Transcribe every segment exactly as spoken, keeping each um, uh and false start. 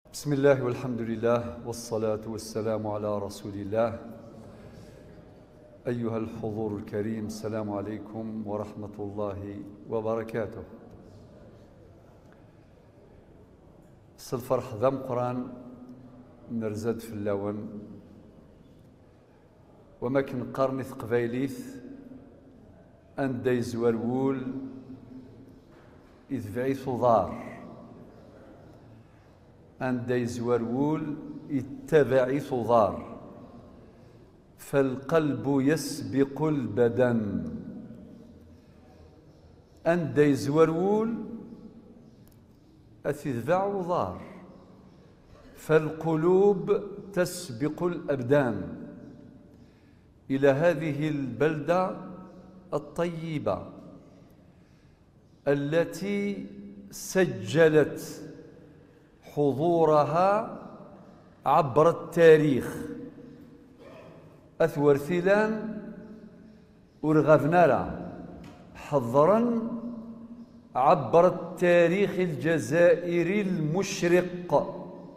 بسم الله والحمد لله والصلاة والسلام على رسول الله. أيها الحضور الكريم، السلام عليكم ورحمة الله وبركاته. الفرح ذم قران نرزد في اللون وما كن قرنث قبايليث أن دايز ورول إذ بعيث ضار أن دايز ورول يتبعث ضار فالقلب يسبق البدن. أن دايز ورول أتذبع ضار فالقلوب تسبق الأبدان إلى هذه البلدة الطيبة التي سجلت حضورها عبر التاريخ. أثور ثيلان ورغفنارا حضرا عبر التاريخ الجزائري المشرق.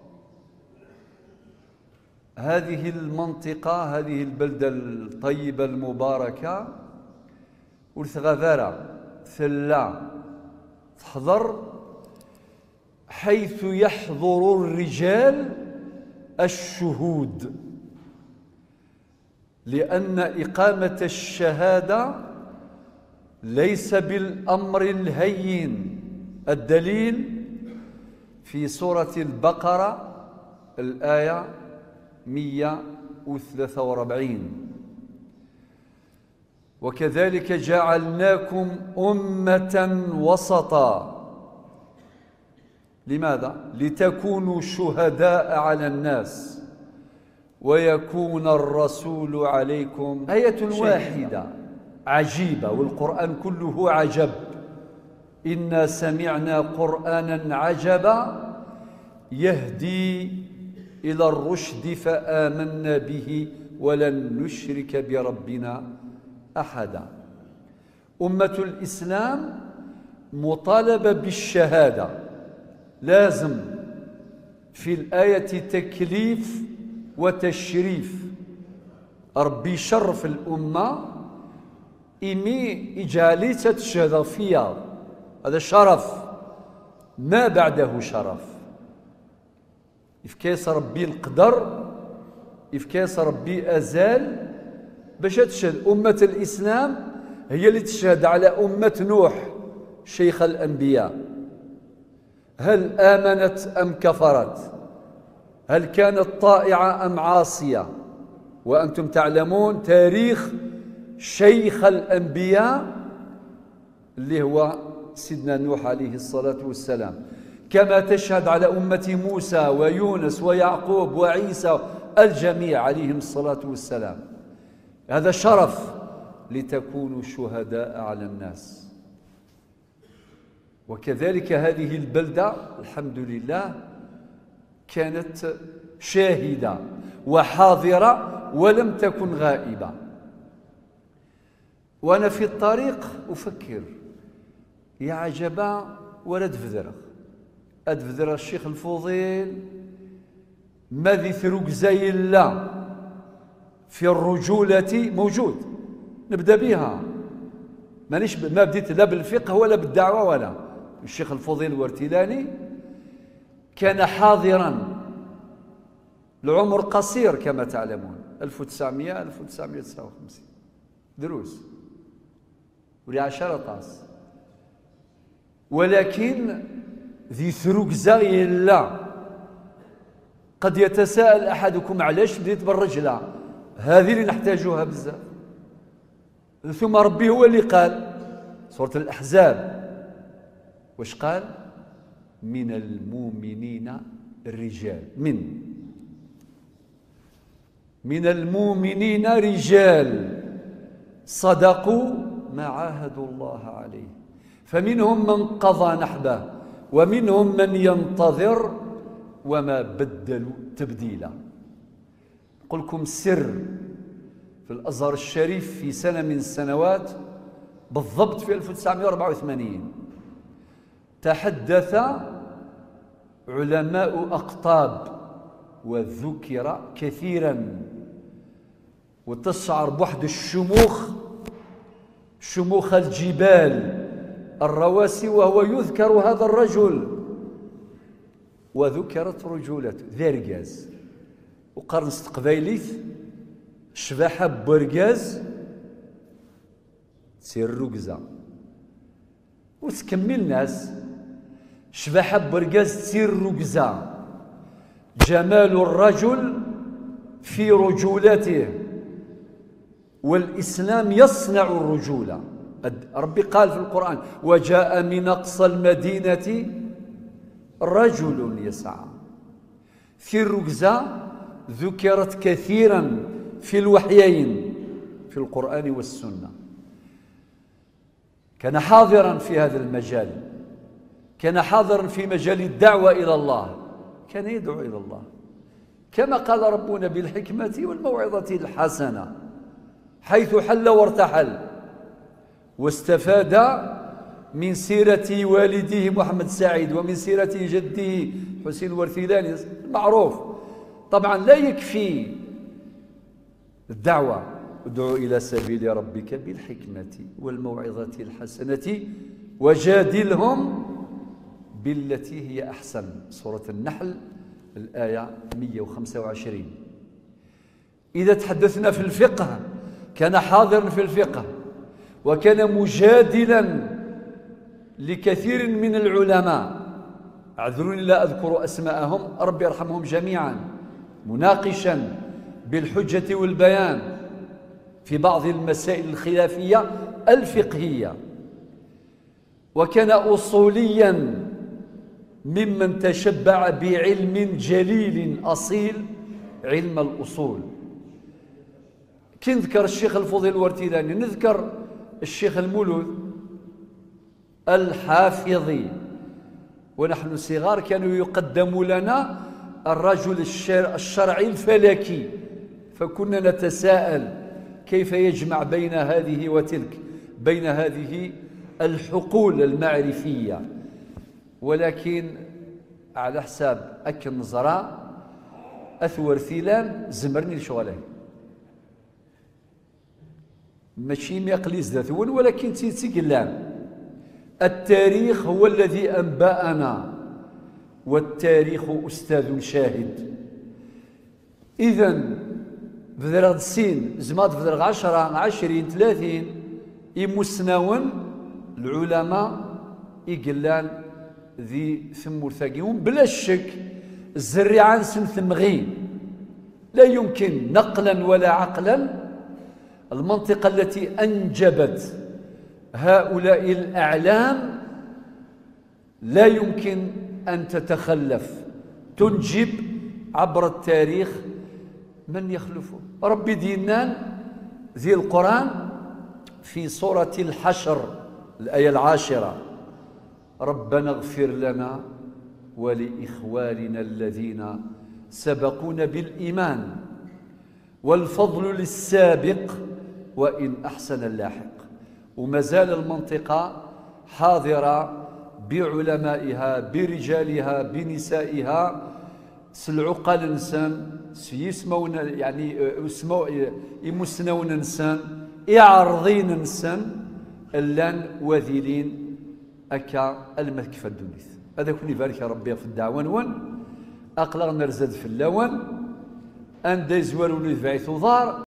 هذه المنطقة، هذه البلدة الطيبة المباركة ورثغفارا ثلا تحضر حيث يحضر الرجال الشهود، لأن إقامة الشهادة ليس بالأمر الهين. الدليل في سورة البقرة الآية مئة وثلاثة وأربعين: وكذلك جعلناكم أمة وسطا. لماذا؟ لتكونوا شهداء على الناس ويكون الرسول عليكم. آية واحدة عجيبة، والقرآن كله عجب. إنا سمعنا قرآنا عجبا يهدي إلى الرشد فآمنا به ولن نشرك بربنا أحدا. أمة الإسلام مطالبة بالشهادة، لازم في الآية تكليف وتشريف. ربي يشرف الأمة إمي إجالية الشهادة فيها، هذا شرف ما بعده شرف. إفكاس ربي القدر، إفكاس ربي أزال باش تشهد. أمة الإسلام هي اللي تشهد على أمة نوح شيخ الأنبياء. هل آمنت أم كفرت؟ هل كانت طائعة أم عاصية؟ وأنتم تعلمون تاريخ شيخ الأنبياء اللي هو سيدنا نوح عليه الصلاة والسلام، كما تشهد على أمة موسى ويونس ويعقوب وعيسى الجميع عليهم الصلاة والسلام. هذا شرف لتكونوا شهداء على الناس. وكذلك هذه البلدة الحمد لله كانت شاهدة وحاضرة ولم تكن غائبة. وأنا في الطريق أفكر يا عجبا ولد فذرة أد فذرة الشيخ الفضيل ماذي ثروق زي الله في الرجولة موجود. نبدأ بها، مانيش ما بديت لا بالفقه ولا بالدعوة ولا. الشيخ الفضيل الورتلاني كان حاضرا، العمر قصير كما تعلمون، ألف وتسعمئة ألف وتسعمئة وتسعة وخمسين دروس ولي عشرة طاس، ولكن ذي ثروق زاغي لا. قد يتساءل أحدكم علاش بديت بالرجلة، هذه اللي نحتاجوها بزاف. ثم ربي هو اللي قال سورة الأحزاب، واش قال؟ من المؤمنين الرجال، من من المؤمنين رجال صدقوا ما عاهدوا الله عليه فمنهم من قضى نحبه ومنهم من ينتظر وما بدلوا تبديلا. أقول لكم سر في الأزهر الشريف في سنة من السنوات بالضبط في ألف وتسعمئة وأربعة وثمانين تحدث علماء أقطاب وذكر كثيرا، وتشعر بوحد الشموخ، شموخ الجبال الرواسي، وهو يذكر هذا الرجل وذكرت رجولته ذرقاز وقرن قبايليث شباحة برقاز تسير رقزة وتكمل الناس شباحة برقاز تسير رقزة. جمال الرجل في رجولته، والإسلام يصنع الرجولة. ربي قال في القرآن: وجاء من أقصى المدينة رجل يسعى. في الركزة ذكرت كثيرا في الوحيين في القرآن والسنة. كان حاضرا في هذا المجال، كان حاضرا في مجال الدعوة إلى الله، كان يدعو إلى الله كما قال ربنا: بالحكمة والموعظة الحسنة، حيث حل وارتحل. واستفاد من سيرة والده محمد سعيد ومن سيرة جده حسين الورثلاني المعروف. طبعا لا يكفي الدعوة: ادعو إلى سبيل ربك بالحكمة والموعظة الحسنة وجادلهم بالتي هي أحسن. سورة النحل الآية مئة وخمسة وعشرين. إذا تحدثنا في الفقه، كان حاضرا في الفقه، وكان مجادلا لكثير من العلماء، اعذروني لا أذكر أسماءهم، ربي يرحمهم جميعا، مناقشا بالحجة والبيان في بعض المسائل الخلافية الفقهية. وكان أصوليا ممن تشبع بعلم جليل أصيل، علم الأصول. كي نذكر الشيخ الفضيل الورتيلاني نذكر الشيخ المولود الحافظي، ونحن صغار كانوا يقدم لنا الرجل الشرعي الفلكي، فكنا نتساءل كيف يجمع بين هذه وتلك، بين هذه الحقول المعرفية. ولكن على حساب أكن نزرع أثور ثيلان زمرني لشغله، ماشي ميقليز ذاتون، ولكن تيتي قلام. التاريخ هو الذي أنبأنا، والتاريخ أستاذ شاهد. إذن بذرغ سين زماد بذرغ عشرة عشرين ثلاثين يمسناون العلماء يقلان ذي ثمور ثاقيون بلا شك الزريعان سن ثمغين. لا يمكن نقلا ولا عقلا المنطقة التي أنجبت هؤلاء الأعلام لا يمكن أن تتخلف، تنجب عبر التاريخ من يخلفه. ربي دينان ذي القرآن في سورة الحشر الآية العاشرة: ربنا اغفر لنا ولإخواننا الذين سبقونا بالإيمان والفضل للسابق وإن أحسن اللاحق. وما زال المنطقة حاضرة بعلمائها، برجالها، بنسائها، سلعقل الإنسان سيسمون يعني يسمو يمسنون إنسان، يعرضين إنسان اللان وذيلين أكا المكفى الدنيث. هذا كوني بارك ربي في الدعوة ون أقلغ نرزد في اللون أن ديزوالوا لذبعي ثضار.